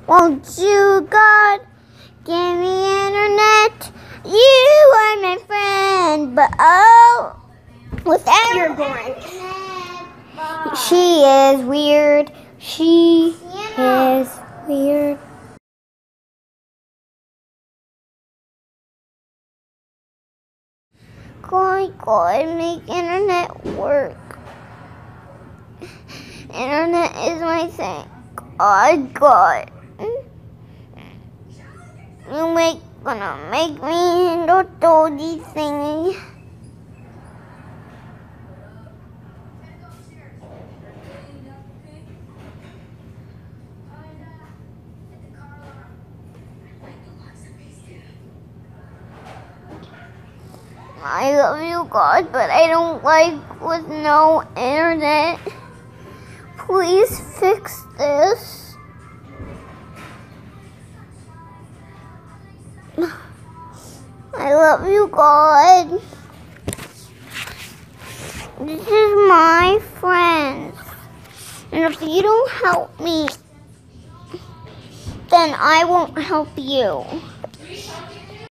Won't you, God, give me internet? You are my friend, but oh, without You're boring. she is weird. She is weird. God, make internet work. Internet is my thing. God. You gonna make me do these things. I love you, God, but I don't like with no internet. Please fix this. I love you, God. This is my friend. And if you don't help me, then I won't help you.